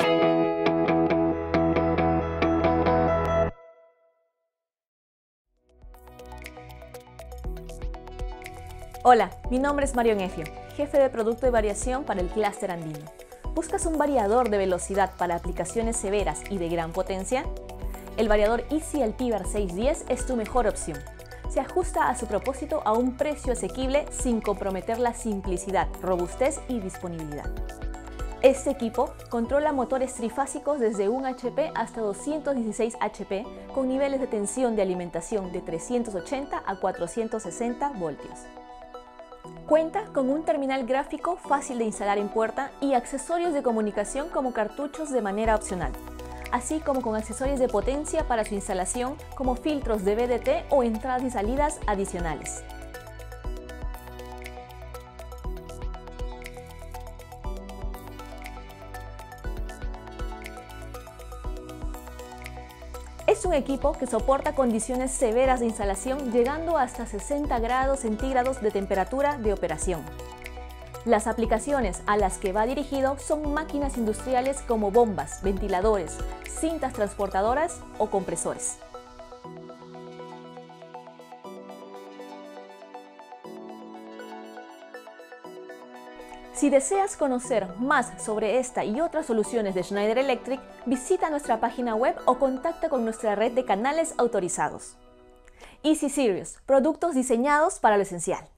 Hola, mi nombre es Mario Ngefio, jefe de producto de variación para el clúster andino. ¿Buscas un variador de velocidad para aplicaciones severas y de gran potencia? El variador EasyLP 610 es tu mejor opción. Se ajusta a su propósito a un precio asequible sin comprometer la simplicidad, robustez y disponibilidad. Este equipo controla motores trifásicos desde 1 HP hasta 216 HP con niveles de tensión de alimentación de 380 a 460 voltios. Cuenta con un terminal gráfico fácil de instalar en puerta y accesorios de comunicación como cartuchos de manera opcional, así como con accesorios de potencia para su instalación como filtros de VDT o entradas y salidas adicionales. Es un equipo que soporta condiciones severas de instalación llegando hasta 60 grados centígrados de temperatura de operación. Las aplicaciones a las que va dirigido son máquinas industriales como bombas, ventiladores, cintas transportadoras o compresores. Si deseas conocer más sobre esta y otras soluciones de Schneider Electric, visita nuestra página web o contacta con nuestra red de canales autorizados. Easy Series, productos diseñados para lo esencial.